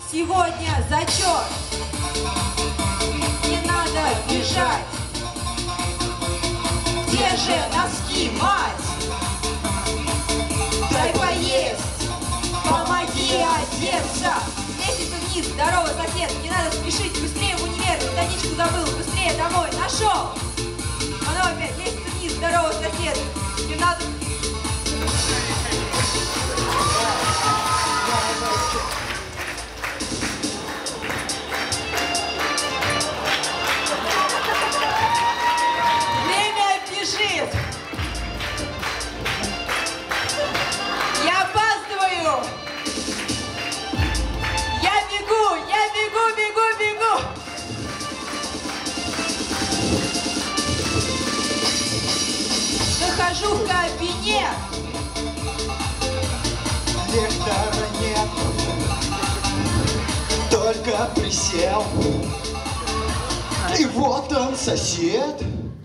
сегодня зачет. Не надо бежать. Где же носки, мать? Дай поесть, помоги одеться. Лестница вниз, здорово, сосед. Не надо спешить, быстрее в универ. Методичку забыл, быстрее домой, нашел. Оно опять, лестница вниз, здорово, сосед. Не надо... Время бежит. Я опаздываю. Я бегу, бегу. Захожу в кабинет. Лектора нет, только присел. И вот он, сосед.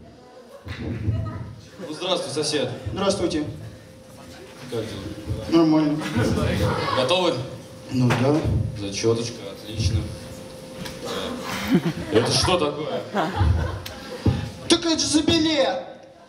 Ну, здравствуй, сосед. Здравствуйте. Как дела? Нормально. Готовы? Ну да. Зачеточка, отлично. Это что такое? Так это же за билет.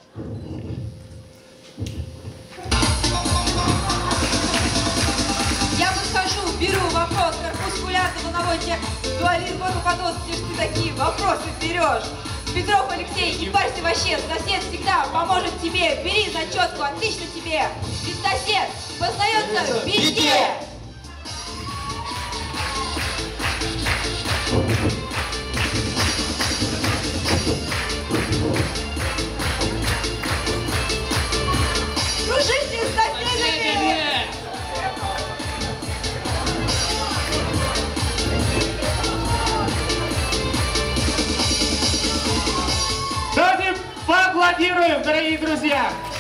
Я подхожу, беру вопрос, корпускулярно-волновой тебе дуализм, вот упадут, где ж ты такие вопросы берешь? Петров Алексей, не парься вообще, сосед всегда поможет тебе, бери зачетку, отлично тебе, ведь сосед познается в беде. Дружите с соседями! Давайте поаплодируем, дорогие друзья!